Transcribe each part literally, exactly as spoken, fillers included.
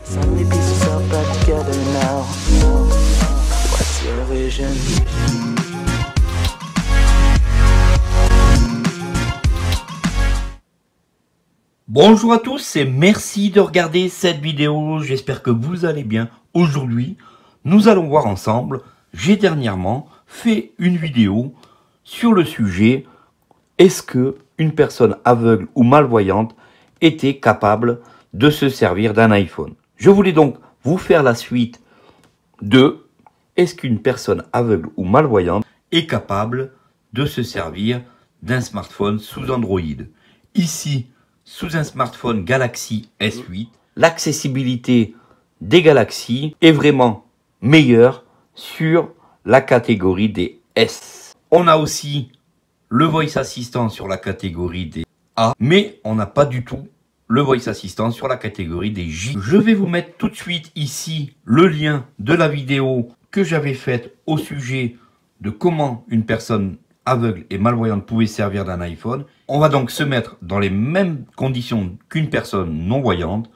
So many pieces all back together now. What's your vision? Bonjour à tous et merci de regarder cette vidéo, j'espère que vous allez bien. Aujourd'hui, nous allons voir ensemble, j'ai dernièrement fait une vidéo sur le sujet est-ce que une personne aveugle ou malvoyante était capable de se servir d'un iPhone. Je voulais donc vous faire la suite de est-ce qu'une personne aveugle ou malvoyante est capable de se servir d'un smartphone sous Android. Ici, sous un smartphone Galaxy S huit, l'accessibilité des Galaxy est vraiment meilleure sur la catégorie des S. On a aussi le Voice Assistant sur la catégorie des A, mais on n'a pas du tout le Voice Assistant sur la catégorie des J. Je vais vous mettre tout de suite ici le lien de la vidéo que j'avais faite au sujet de comment une personne aveugle et malvoyante pouvait servir d'un iPhone. On va donc se mettre dans les mêmes conditions qu'une personne non-voyante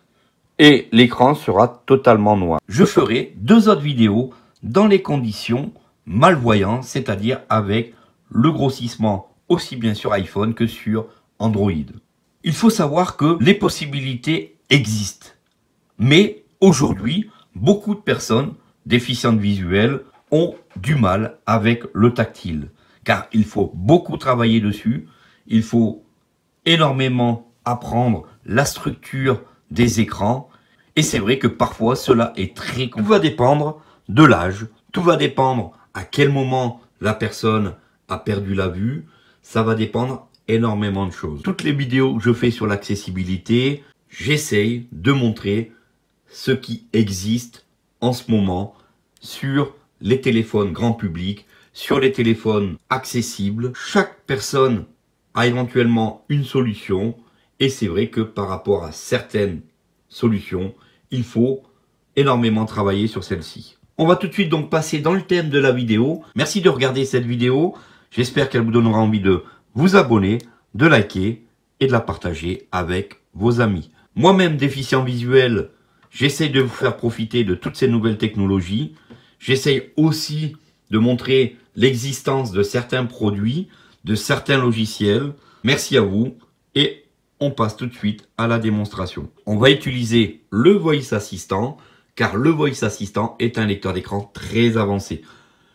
et l'écran sera totalement noir. Je ferai deux autres vidéos dans les conditions malvoyantes, c'est-à-dire avec le grossissement aussi bien sur iPhone que sur Android. Il faut savoir que les possibilités existent. Mais aujourd'hui, beaucoup de personnes déficientes visuelles ont du mal avec le tactile. Car il faut beaucoup travailler dessus, il faut énormément apprendre la structure des écrans, et c'est vrai que parfois cela est très compliqué. Tout va dépendre de l'âge, tout va dépendre à quel moment la personne a perdu la vue, ça va dépendre énormément de choses. Toutes les vidéos que je fais sur l'accessibilité, j'essaye de montrer ce qui existe en ce moment sur les téléphones grand public, sur les téléphones accessibles. Chaque personne a éventuellement une solution et c'est vrai que par rapport à certaines solutions, il faut énormément travailler sur celle-ci. On va tout de suite donc passer dans le thème de la vidéo. Merci de regarder cette vidéo. J'espère qu'elle vous donnera envie de vous abonner, de liker et de la partager avec vos amis. Moi-même déficient visuel, j'essaye de vous faire profiter de toutes ces nouvelles technologies. J'essaye aussi de montrer l'existence de certains produits, de certains logiciels. Merci à vous et on passe tout de suite à la démonstration. On va utiliser le Voice Assistant car le Voice Assistant est un lecteur d'écran très avancé.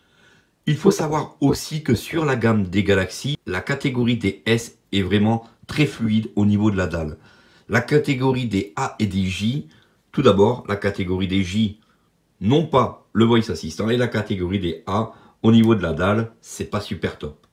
Il faut savoir aussi que sur la gamme des Galaxy, la catégorie des S est vraiment très fluide au niveau de la dalle. La catégorie des A et des J, tout d'abord la catégorie des J, non pas le Voice Assistant, et la catégorie des A, au niveau de la dalle, c'est pas super top.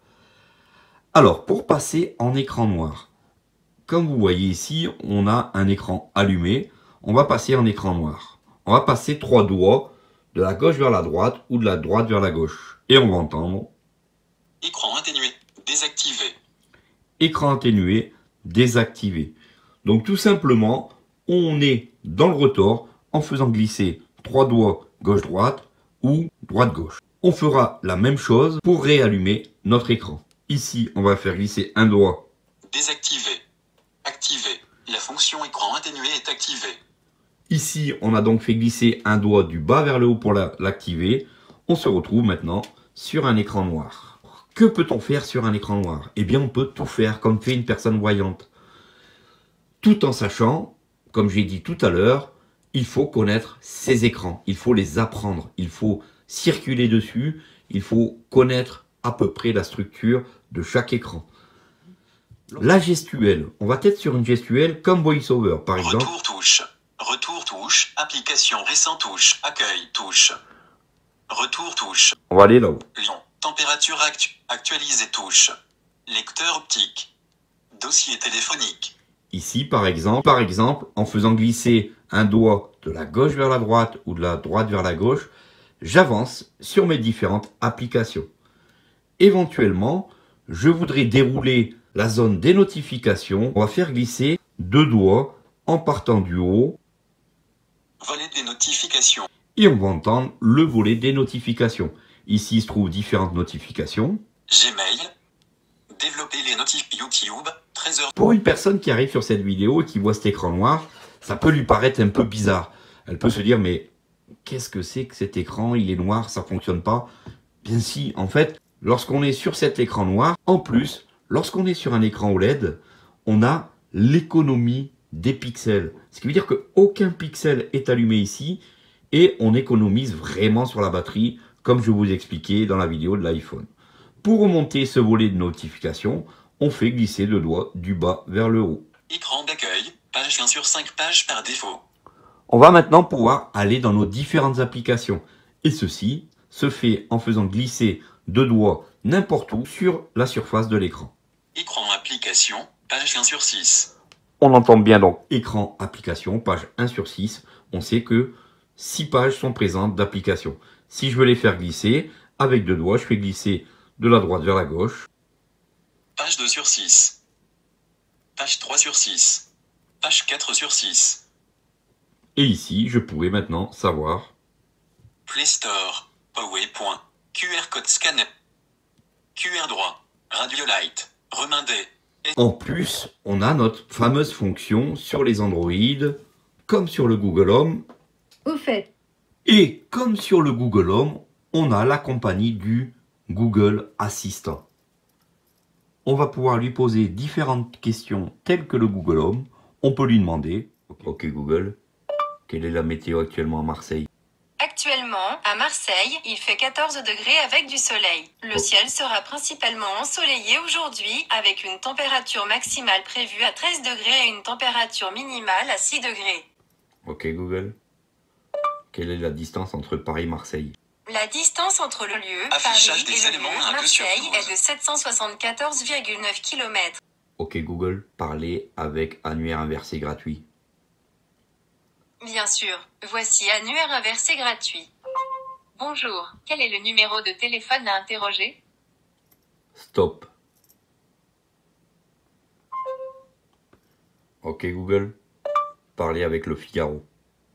Alors, pour passer en écran noir, comme vous voyez ici, on a un écran allumé, on va passer en écran noir. On va passer trois doigts de la gauche vers la droite ou de la droite vers la gauche. Et on va entendre écran atténué, désactivé. Écran atténué, désactivé. Donc tout simplement, on est dans le rotor en faisant glisser trois doigts gauche-droite ou droite-gauche. On fera la même chose pour réallumer notre écran. Ici, on va faire glisser un doigt. Désactivé. Activé. La fonction écran atténué est activée. Ici, on a donc fait glisser un doigt du bas vers le haut pour l'activer. On se retrouve maintenant sur un écran noir. Que peut-on faire sur un écran noir? Eh bien, on peut tout faire comme fait une personne voyante. Tout en sachant, comme j'ai dit tout à l'heure, il faut connaître ces écrans. Il faut les apprendre. Il faut circuler dessus. Il faut connaître à peu près la structure de chaque écran. La gestuelle. On va être sur une gestuelle comme VoiceOver, par exemple. Retour touche. Retour touche. Application récent touche. Accueil touche. Retour touche. On va aller là-haut. Lion. Température actu actualisée touche. Lecteur optique. Dossier téléphonique. Ici, par exemple, par exemple, en faisant glisser un doigt de la gauche vers la droite ou de la droite vers la gauche, j'avance sur mes différentes applications. Éventuellement, je voudrais dérouler la zone des notifications. On va faire glisser deux doigts en partant du haut. Volet des notifications. Et on va entendre le volet des notifications. Ici se trouvent différentes notifications. Gmail. Développer les notifs YouTube. treize heures. Pour une personne qui arrive sur cette vidéo et qui voit cet écran noir, ça peut lui paraître un peu bizarre. Elle peut se dire, mais qu'est-ce que c'est que cet écran? Il est noir, ça fonctionne pas. Bien si, en fait, lorsqu'on est sur cet écran noir, en plus, lorsqu'on est sur un écran O L E D, on a l'économie des pixels. Ce qui veut dire qu'aucun pixel est allumé ici et on économise vraiment sur la batterie, comme je vous expliquais dans la vidéo de l'iPhone. Pour remonter ce volet de notification, on fait glisser le doigt du bas vers le haut. Écran d'accueil, page un sur cinq pages par défaut. On va maintenant pouvoir aller dans nos différentes applications. Et ceci se fait en faisant glisser deux doigts n'importe où sur la surface de l'écran. Écran application, page un sur six. On entend bien donc écran application, page un sur six. On sait que six pages sont présentes d'application. Si je veux les faire glisser, avec deux doigts, je fais glisser de la droite vers la gauche. Page deux sur six. Page trois sur six. Page quatre sur six. Et ici, je pourrais maintenant savoir Play Store, PowerPoint, Q R code scanner, Q R droit, Radio Light, remindé. Et... En plus, on a notre fameuse fonction sur les Android, comme sur le Google Home. Au fait. Et comme sur le Google Home, on a la compagnie du Google Assistant. On va pouvoir lui poser différentes questions telles que le Google Home. On peut lui demander, ok Google, quelle est la météo actuellement à Marseille? Actuellement, à Marseille, il fait quatorze degrés avec du soleil. Le Oh. ciel sera principalement ensoleillé aujourd'hui, avec une température maximale prévue à treize degrés et une température minimale à six degrés. Ok Google, quelle est la distance entre Paris et Marseille? La distance entre le lieu, Affichage Paris, des et le éléments lieu, un deux sur Marseille, douze. est de sept cent soixante-quatorze virgule neuf kilomètres. Ok Google, parler avec annuaire inversé gratuit. Bien sûr, voici annuaire inversé gratuit. Bonjour, quel est le numéro de téléphone à interroger? Stop. Ok Google, parler avec le Figaro.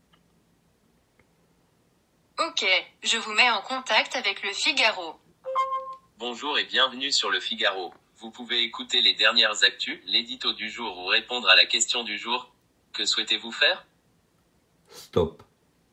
Ok, je vous mets en contact avec le Figaro. Bonjour et bienvenue sur Le Figaro. Vous pouvez écouter les dernières actus, l'édito du jour ou répondre à la question du jour. Que souhaitez-vous faire? Stop.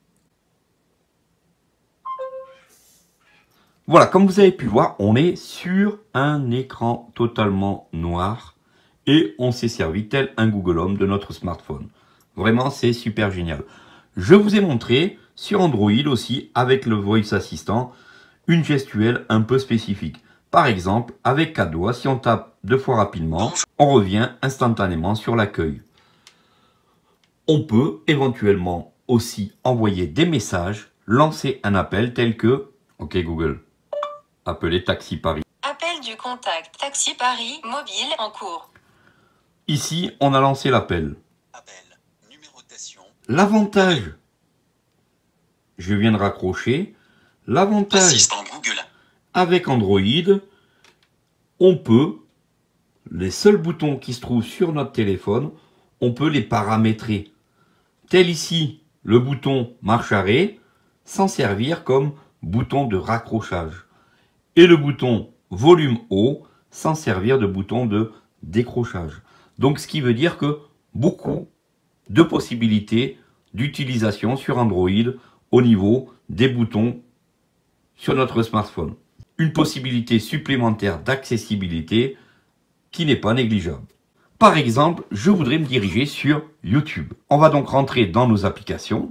Voilà, comme vous avez pu voir, on est sur un écran totalement noir et on s'est servi tel un Google Home de notre smartphone. Vraiment, c'est super génial. Je vous ai montré sur Android aussi, avec le Voice Assistant, une gestuelle un peu spécifique. Par exemple, avec quatre doigts, si on tape deux fois rapidement, on revient instantanément sur l'accueil. On peut éventuellement aussi envoyer des messages, lancer un appel tel que, ok Google, appeler Taxi Paris. Appel du contact Taxi Paris mobile en cours. Ici, on a lancé l'appel. Appel, numérotation, L'avantage, je viens de raccrocher, l'avantage assistant Google, avec Android, on peut, les seuls boutons qui se trouvent sur notre téléphone, on peut les paramétrer. Tel ici, le bouton marche arrêt, s'en servir comme bouton de raccrochage. Et le bouton volume haut, s'en servir de bouton de décrochage. Donc ce qui veut dire que beaucoup de possibilités d'utilisation sur Android au niveau des boutons sur notre smartphone. Une possibilité supplémentaire d'accessibilité qui n'est pas négligeable. Par exemple, je voudrais me diriger sur YouTube. On va donc rentrer dans nos applications.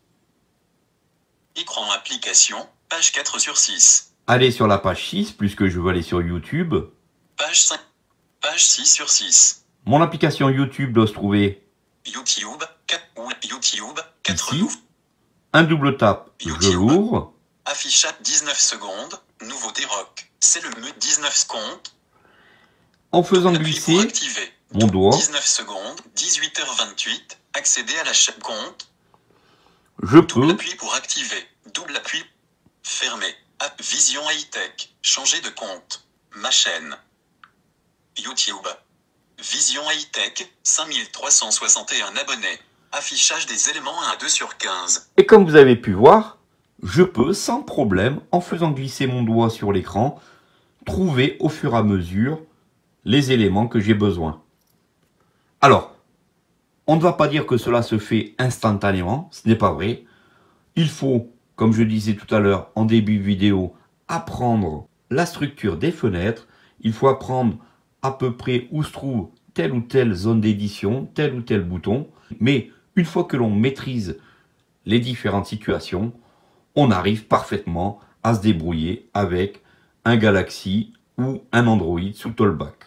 écran application, page quatre sur six. Aller sur la page six, puisque je veux aller sur YouTube. Page cinq. Page six sur six. Mon application YouTube doit se trouver YouTube, quatre, ou YouTube, quatre ici. nou- Un double tap, je YouTube. l'ouvre. Affichage dix-neuf secondes, nouveauté rock. C'est le menu dix-neuf secondes. En faisant Double appui pour glisser activer. mon doigt, dix-neuf secondes, dix-huit heures vingt-huit. Accéder à la chaîne compte. je Double peux, appui pour activer. Double appui. Fermer. App Vision high-tech. Changer de compte. Ma chaîne. YouTube. Vision high-tech. cinq mille trois cent soixante et un abonnés. Affichage des éléments un à deux sur quinze. et comme vous avez pu voir, je peux sans problème, en faisant glisser mon doigt sur l'écran, trouver au fur et à mesure les éléments que j'ai besoin. Alors, On ne va pas dire que cela se fait instantanément, ce n'est pas vrai. Il faut, comme je disais tout à l'heure en début de vidéo, apprendre la structure des fenêtres. Il faut apprendre à peu près où se trouve telle ou telle zone d'édition, tel ou tel bouton. Mais une fois que l'on maîtrise les différentes situations, on arrive parfaitement à se débrouiller avec un Galaxy ou un Android sous Tollback.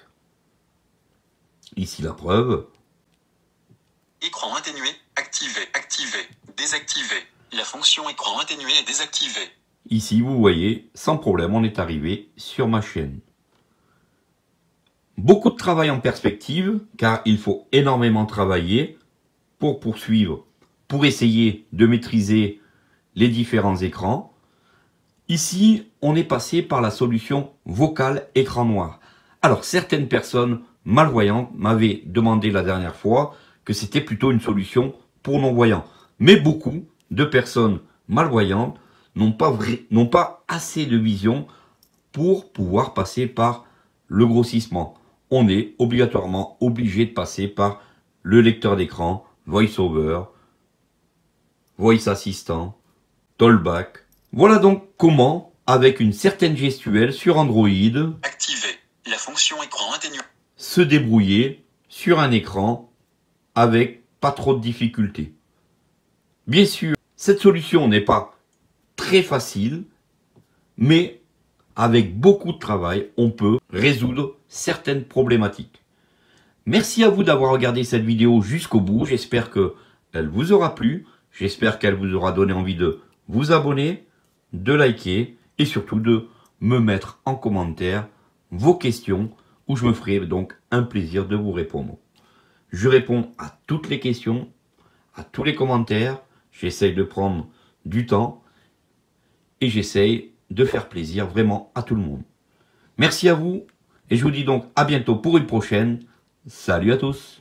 Ici la preuve. Écran atténué, activé, activé, désactivé. La fonction écran atténué est désactivée. Ici, vous voyez, sans problème, on est arrivé sur ma chaîne. Beaucoup de travail en perspective, car il faut énormément travailler pour poursuivre, pour essayer de maîtriser les différents écrans. Ici, on est passé par la solution vocale écran noir. Alors, certaines personnes malvoyantes m'avaient demandé la dernière fois que c'était plutôt une solution pour non-voyants. Mais beaucoup de personnes malvoyantes n'ont pas, vrai, n'ont pas assez de vision pour pouvoir passer par le grossissement. On est obligatoirement obligé de passer par le lecteur d'écran, VoiceOver, Voice Assistant, Tollback. Voilà donc comment, avec une certaine gestuelle sur Android, Activé. La fonction écran atténué. se débrouiller sur un écran avec pas trop de difficultés. Bien sûr, cette solution n'est pas très facile, mais avec beaucoup de travail, on peut résoudre certaines problématiques. Merci à vous d'avoir regardé cette vidéo jusqu'au bout. J'espère qu'elle vous aura plu. J'espère qu'elle vous aura donné envie de vous abonner, de liker et surtout de me mettre en commentaire vos questions où je me ferai donc un plaisir de vous répondre. Je réponds à toutes les questions, à tous les commentaires. J'essaye de prendre du temps et j'essaye de faire plaisir vraiment à tout le monde. Merci à vous et je vous dis donc à bientôt pour une prochaine. Salut à tous!